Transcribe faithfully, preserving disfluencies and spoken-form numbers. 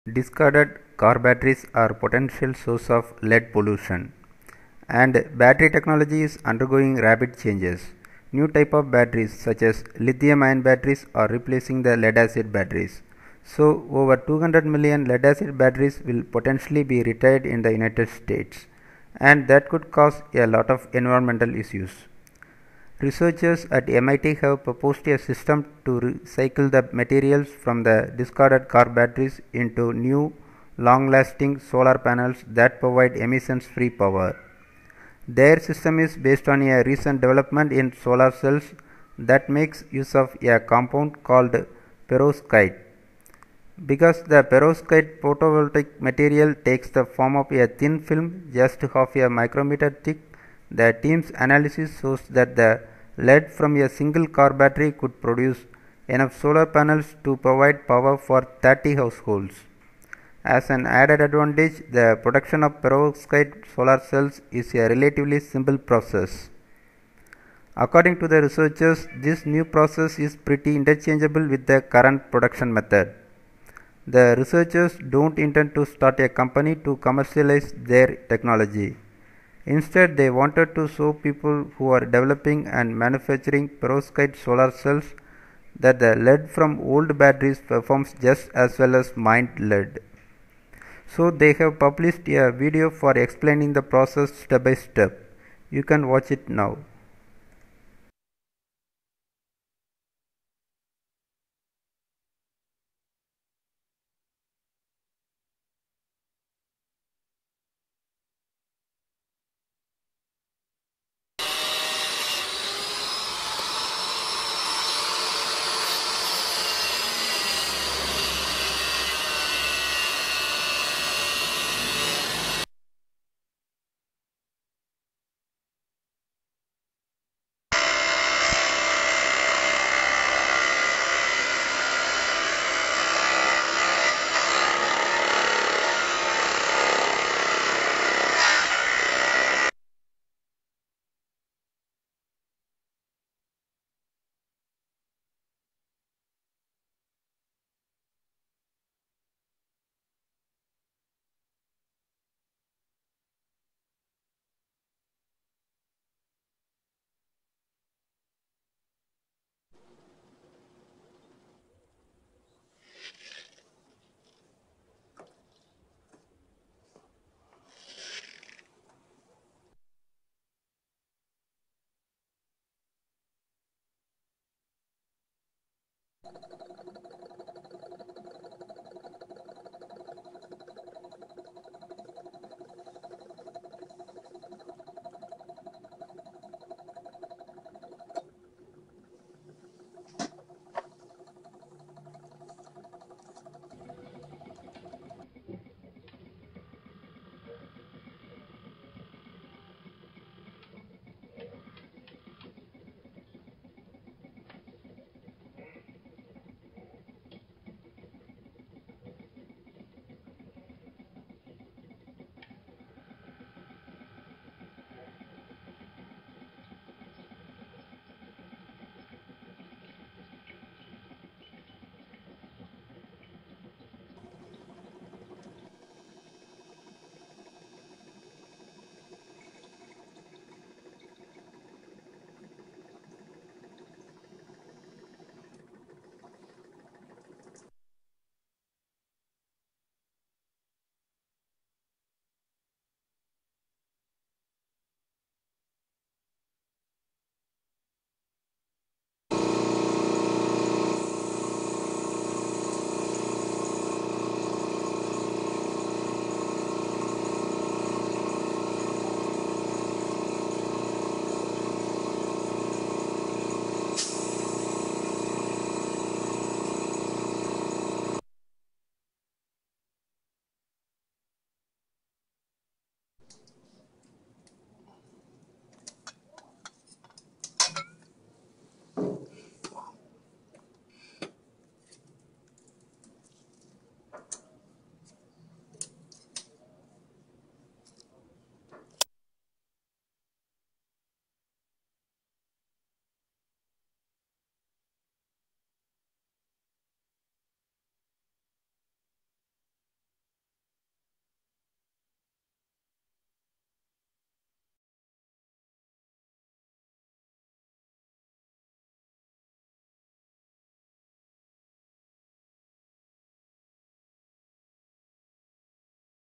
Discarded car batteries are potential source of lead pollution, and battery technology is undergoing rapid changes. New type of batteries such as lithium-ion batteries are replacing the lead-acid batteries. So over two hundred million lead-acid batteries will potentially be retired in the United States, and that could cause a lot of environmental issues. Researchers at M I T have proposed a system to recycle the materials from the discarded car batteries into new, long-lasting solar panels that provide emissions-free power. Their system is based on a recent development in solar cells that makes use of a compound called perovskite. Because the perovskite photovoltaic material takes the form of a thin film just half a micrometer thick, the team's analysis shows that the lead from a single car battery could produce enough solar panels to provide power for thirty households. As an added advantage, the production of perovskite solar cells is a relatively simple process. According to the researchers, this new process is pretty interchangeable with the current production method. The researchers don't intend to start a company to commercialize their technology. Instead, they wanted to show people who are developing and manufacturing perovskite solar cells that the lead from old batteries performs just as well as mined lead. So they have published a video for explaining the process step by step. You can watch it now.